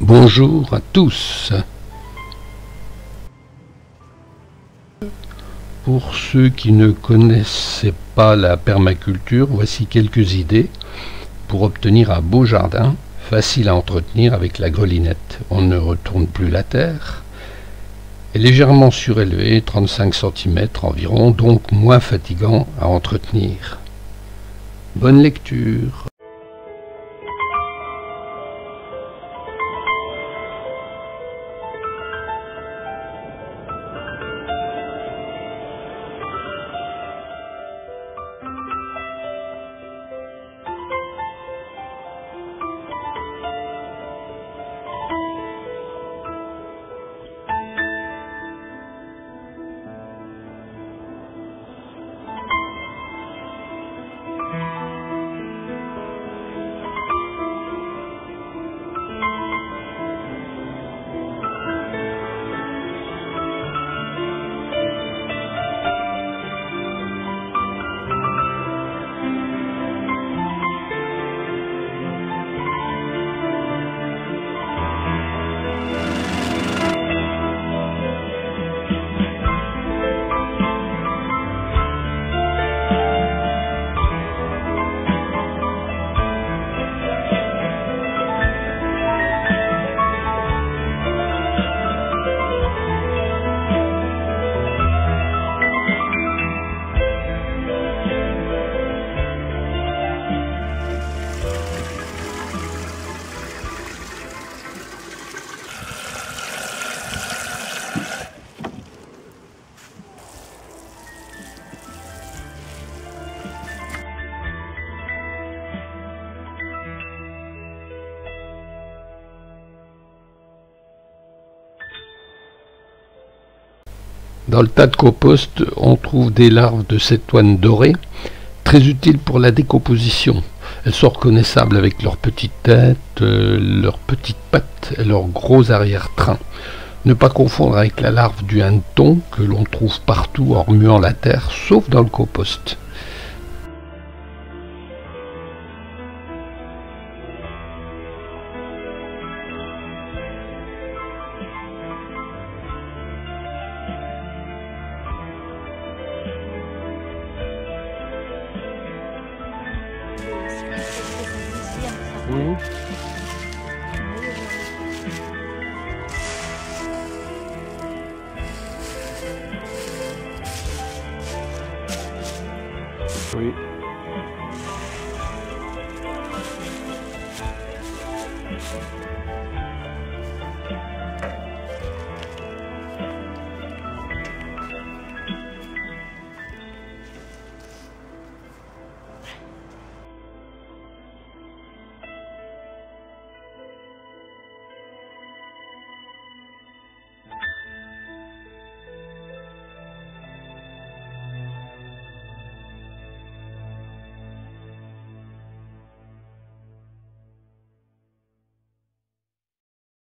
Bonjour à tous. Pour ceux qui ne connaissaient pas la permaculture, voici quelques idées pour obtenir un beau jardin, facile à entretenir avec la grelinette. On ne retourne plus la terre, est légèrement surélevé, 35 cm environ, donc moins fatigant à entretenir. Bonne lecture. Dans le tas de compost, on trouve des larves de cétoine dorée, très utiles pour la décomposition. Elles sont reconnaissables avec leurs petites têtes, leurs petites pattes et leurs gros arrière-trains. Ne pas confondre avec la larve du hanneton que l'on trouve partout en remuant la terre, sauf dans le compost. Oui. Oui.